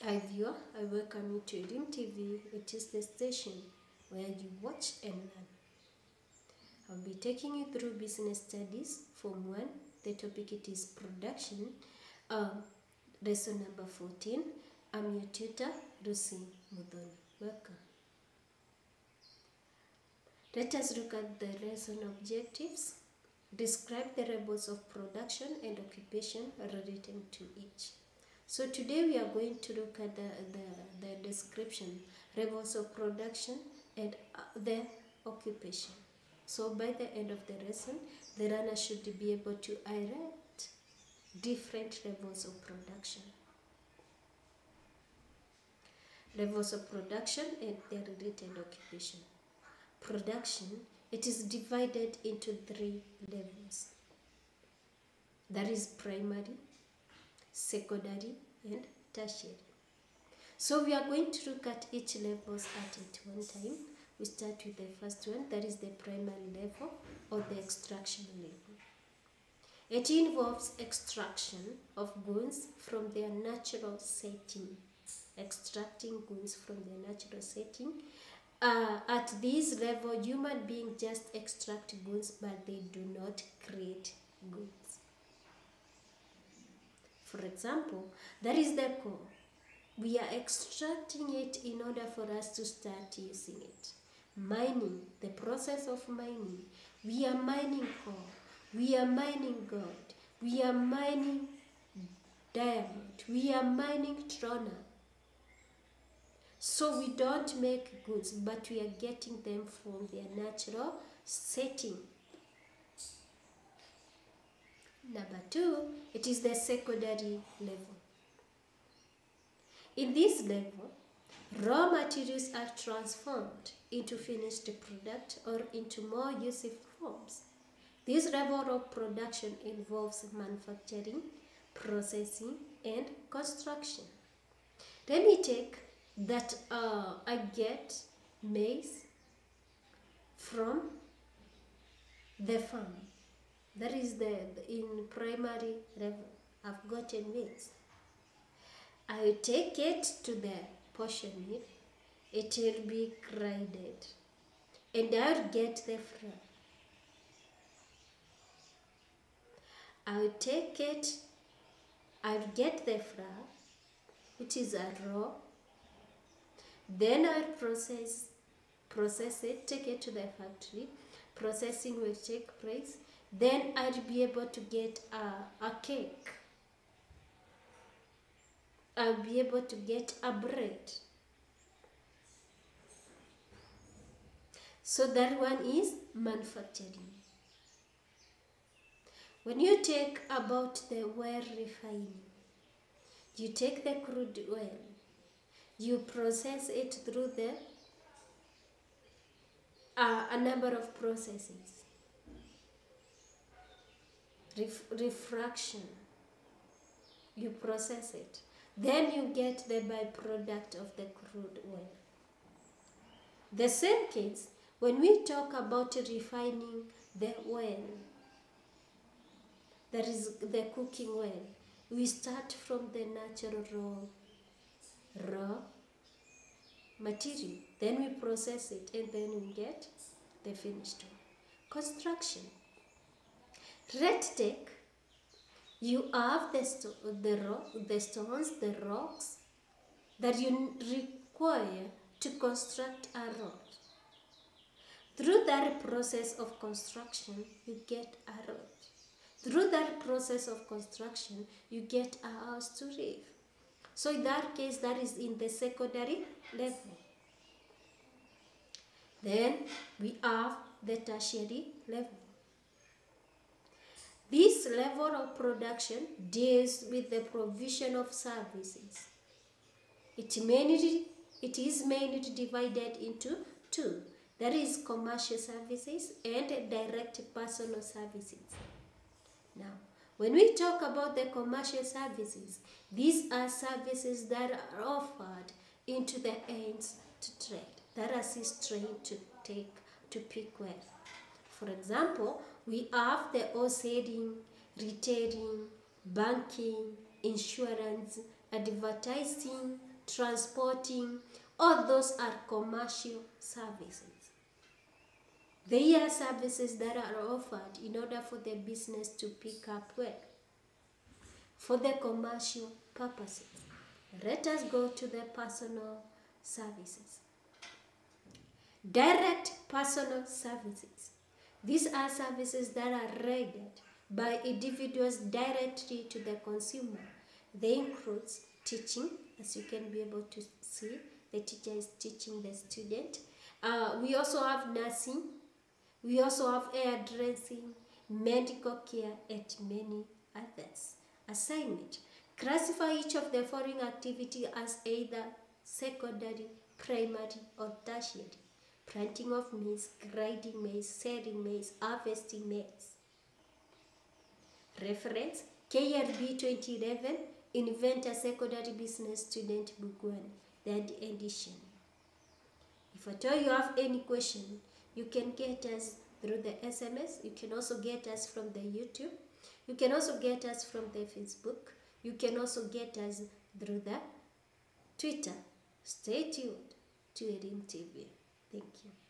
Hi viewer, I welcome you to Elim TV. It is the station where you watch and learn. I'll be taking you through business studies Form 1. The topic it is production. Lesson number 14. I'm your tutor, Lucy Mudhoni. Welcome. Let us look at the lesson objectives. Describe the levels of production and occupation relating to each. So today we are going to look at the description, levels of production and the occupation. So by the end of the lesson, the learner should be able to highlight different levels of production. Levels of production and their related occupation. Production, it is divided into 3 levels. That is primary, secondary and tertiary. So we are going to look at each levels at one time. We start with the first one, that is the primary level or the extraction level. It involves extraction of goods from their natural setting. Extracting goods from their natural setting. At this level, human beings just extract goods, but they do not create goods. For example, that is the coal. We are extracting it in order for us to start using it. Mining, the process of mining. We are mining coal. We are mining gold. We are mining diamond. We are mining trona. So we don't make goods, but we are getting them from their natural setting. Number 2, it is the secondary level. In this level, raw materials are transformed into finished product or into more useful forms. This level of production involves manufacturing, processing, and construction. Let me take that I get maize from the farm. That is in primary level. I've gotten maize. I will take it to the portion mill. It will be grinded, and I'll get the flour. I'll take it. I'll get the flour, which is a raw. Then I'll process it, take it to the factory. Processing will take place. Then I'll be able to get a cake. I'll be able to get a bread. So that one is manufacturing. When you take about the oil refining, you take the crude oil, you process it through a number of processes. Refraction, you process it. Then you get the byproduct of the crude oil. The same case, when we talk about refining the oil, that is the cooking oil, we start from the natural raw material. Then we process it and then we get the finished one. Construction. Let's take, you have the stones, the rocks that you require to construct a road. Through that process of construction, you get a road. Through that process of construction, you get a house to live. So in that case, that is in the secondary level. Then we have the tertiary level. This level of production deals with the provision of services. It is mainly divided into 2. That is commercial services and direct personal services. Now, when we talk about the commercial services, these are services that are offered into the hands to trade, that assist trade to pick well. For example, we have the wholesaling, retailing, banking, insurance, advertising, transporting, all those are commercial services. They are services that are offered in order for the business to pick up well, for the commercial purposes. Let us go to the personal services. Direct personal services. These are services that are rendered by individuals directly to the consumer. They include teaching, as you can be able to see. The teacher is teaching the student. We also have nursing. We also have hairdressing, medical care, and many others. Assignment. Classify each of the following activity as either secondary, primary, or tertiary. Planting of maize, grinding maize, selling maize, harvesting maize. Reference, KLB 2011, Invent a Secondary Business Student Book 1, 3rd edition. If at all you have any question, you can get us through the SMS. You can also get us from the YouTube. You can also get us from the Facebook. You can also get us through the Twitter. Stay tuned to Elimu TV. Thank you.